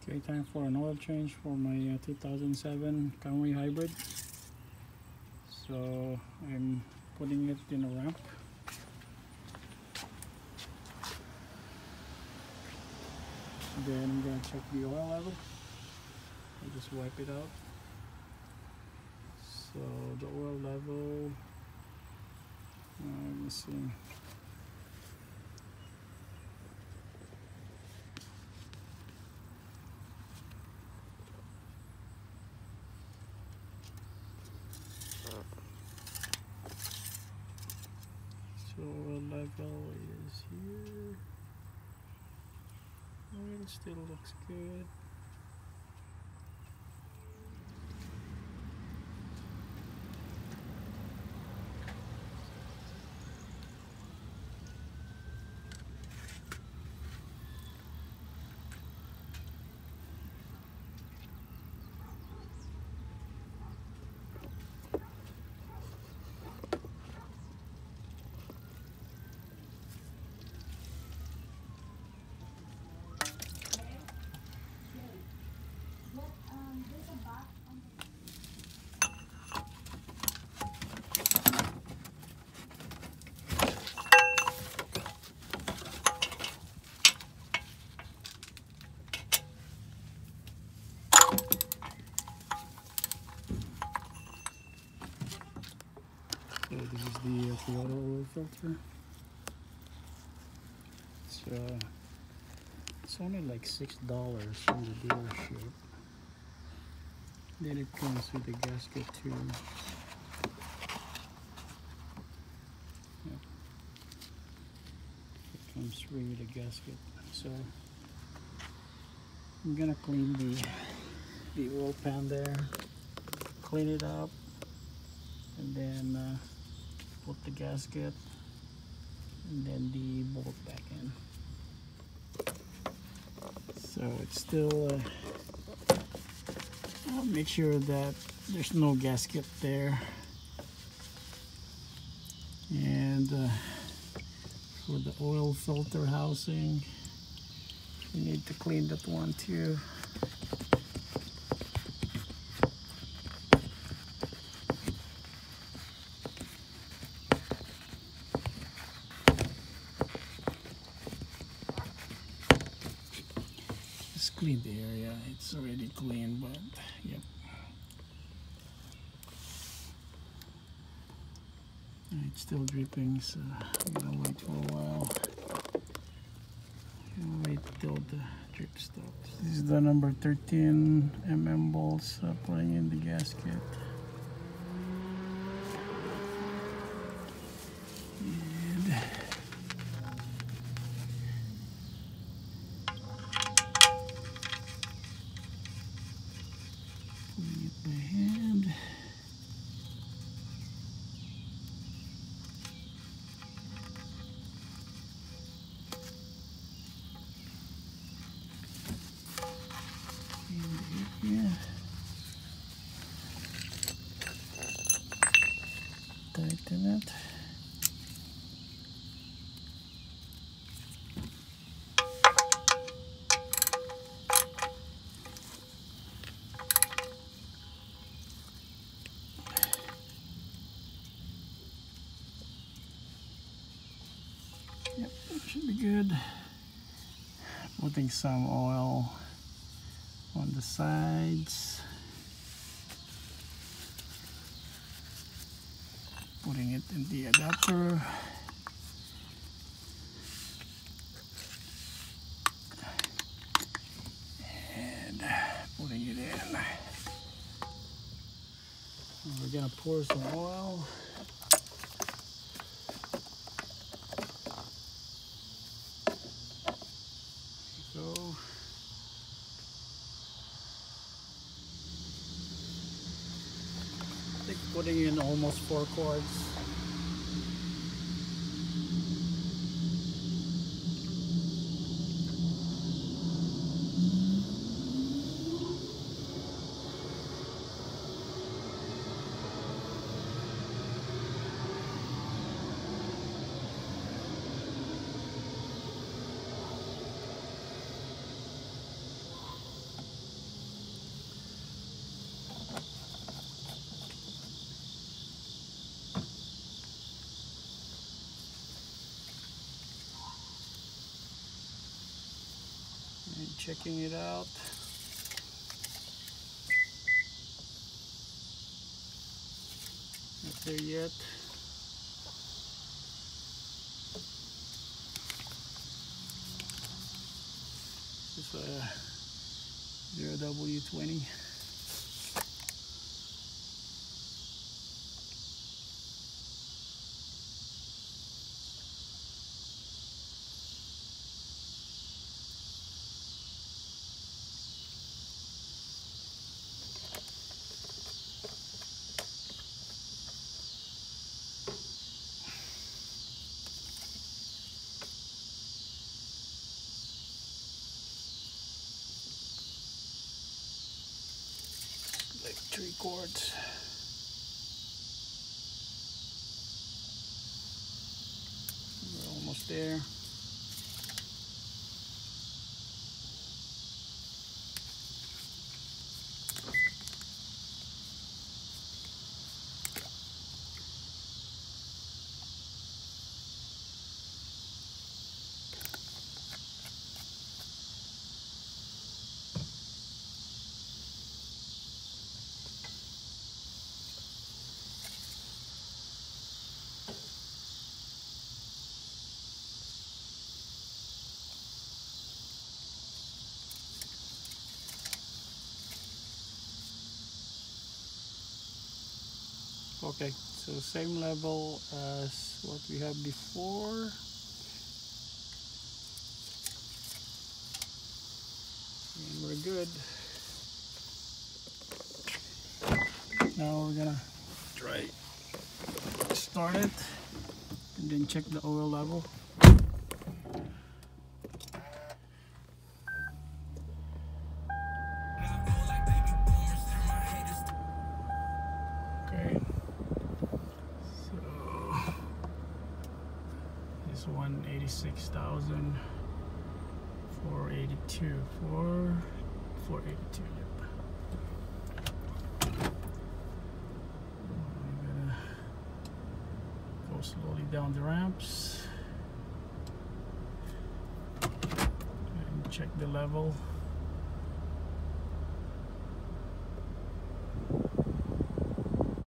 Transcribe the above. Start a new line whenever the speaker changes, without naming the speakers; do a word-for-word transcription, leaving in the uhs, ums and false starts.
Okay, time for an oil change for my uh, two thousand seven Camry hybrid. So I'm putting it in a ramp. Then I'm gonna check the oil level. I'll just wipe it out. So the oil level, uh, let me see. So oil level is here. Oh, it still looks good. So this is the uh, Toyota oil filter. It's uh, it's only like six dollars from the dealership. Then it comes with a gasket too. Yep. It comes free with a gasket. So I'm gonna clean the the oil pan there, clean it up, and then uh, put the gasket and then the bolt back in. So it's still uh, I'll make sure that there's no gasket there, and uh, for the oil filter housing we need to clean that one too. Just clean the area. It's already clean, but yep. It's still dripping, so I'm gonna wait for a while. I'll wait till the drip stops. This is the number thirteen millimeter bolts uh, putting in the gasket. And putting it by hand. Yeah. Tighten it. Yep, it should be good. Putting some oil on the sides, putting it in the adapter, and putting it in. We're gonna pour some oil. There you go. I think putting in almost four quarts. and checking it out. Not there yet. This is a zero W twenty. Like three quarts. We're almost there. Okay, so same level as what we have before. And we're good. Now we're gonna try start it and then check the oil level. Okay. one eighty-six thousand four eighty-two four four eighty-two. Yep. I'm gonna go slowly down the ramps and check the level.